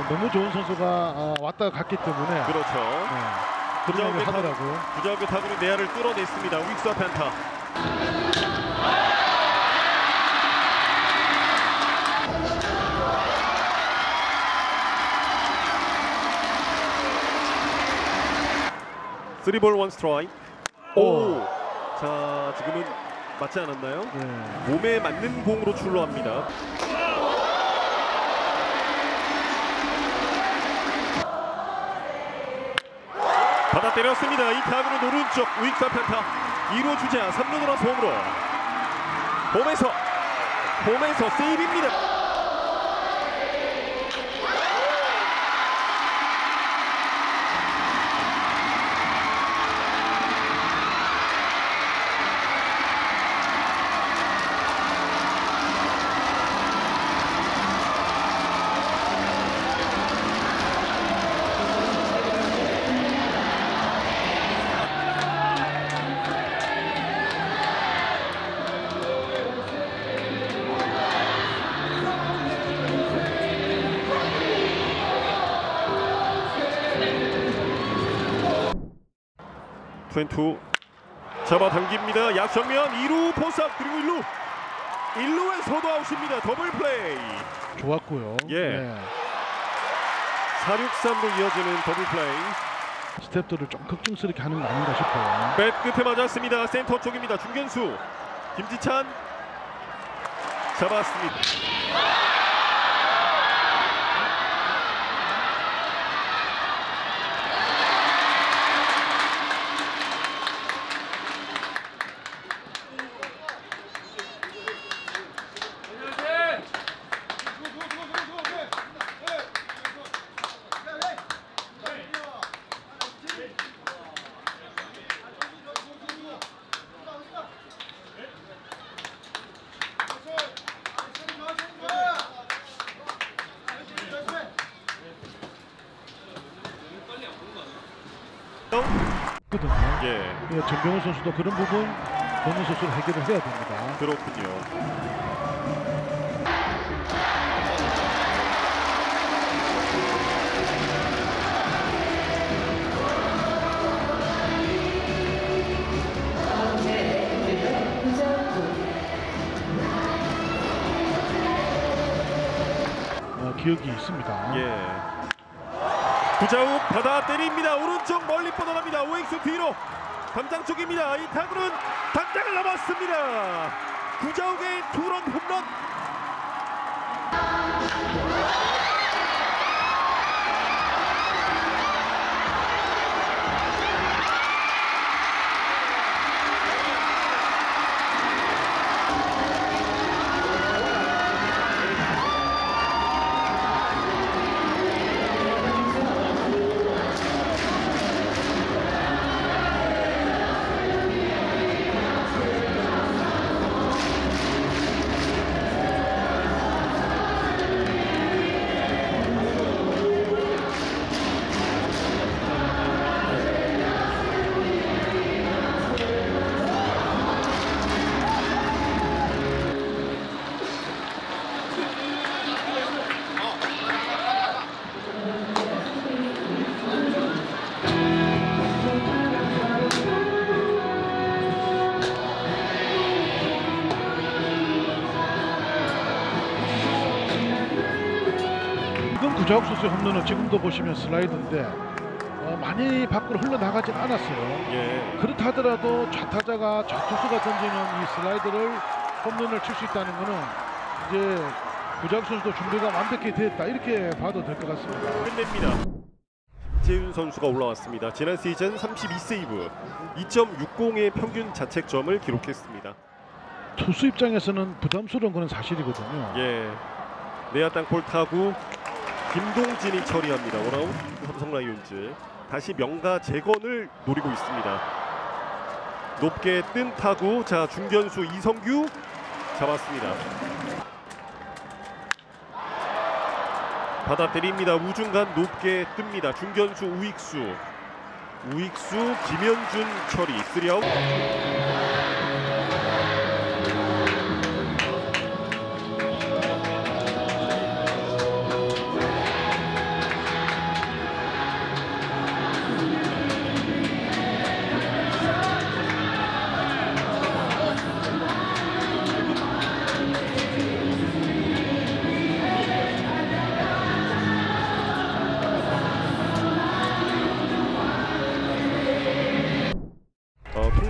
너무 좋은 선수가 왔다 갔기 때문에 그렇죠. 그런 얘기 하더라고요. 구자욱의 타구는 내야를 뚫어냈습니다. 우익수 앞에 안타. 쓰리볼 원 스트라이크. 오. 자, 지금은 맞지 않았나요? 몸에 맞는 공으로 출루합니다. 받아 때렸습니다. 이 타구는 오른쪽 우익수 앞에 안타. 2루 주자 3루 돌아서 홈으로. 홈에서 세이브입니다. 트웬투 잡아당깁니다. 약정면 2루 포삭 그리고 1루에서도 아웃입니다. 더블 플레이. 좋았고요. 예. 4-6-3로 이어지는 더블 플레이. 스텝들을 좀 걱정스럽게 하는 거 아닌가 싶어요. 뱃 끝에 맞았습니다. 센터 쪽입니다. 중견수 김지찬 잡았습니다. 거든요. 예. 전병호 선수도 그런 부분 범인 선수를 해결을 해야 됩니다. 그렇군요. 기억이 있습니다. 예. 구자욱 받아 때립니다. 오른쪽 멀리 뻗어갑니다. 우익수 뒤로 담장 쪽입니다. 이 타구는 담장을 넘었습니다. 구자욱의 투런 홈런. 구자욱 선수의 홈런은 지금도 보시면 슬라이드인데 많이 밖으로 흘러나가진 않았어요. 예. 그렇다 하더라도 좌타자가 좌투수가 던지는 이 슬라이드를 홈런을 칠 수 있다는 것은 이제 구자욱 선수도 준비가 완벽히 됐다 이렇게 봐도 될 것 같습니다. 끝냅니다. 재윤 선수가 올라왔습니다. 지난 시즌 32세이브 2.60의 평균 자책점을 기록했습니다. 투수 입장에서는 부담스러운 것은 사실이거든요. 예. 내야 땅볼 타구 김동진이 처리합니다. 원아웃 삼성 라이온즈. 다시 명가 재건을 노리고 있습니다. 높게 뜬 타구. 자, 중견수 이성규 잡았습니다. 받아 때립니다. 우중간 높게 뜹니다. 중견수 우익수 김현준 처리 3아웃.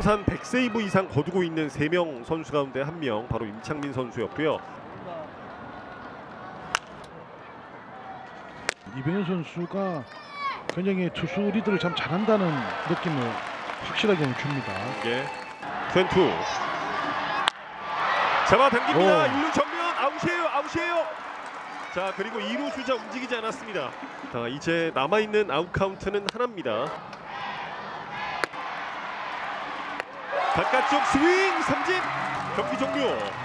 통산 100세이브 이상 거두고 있는 3명 선수 가운데 1명 바로 임창민 선수였고요. 이병현 선수가 굉장히 투수 리드를 참 잘한다는 느낌을 확실하게 줍니다. 예. 투앤투 잡아당깁니다. 오. 1루 정면 아웃이에요. 자, 그리고 2루 주자 움직이지 않았습니다. 자, 이제 남아있는 아웃 카운트는 하나입니다. 바깥쪽 스윙 삼진, 경기 종료.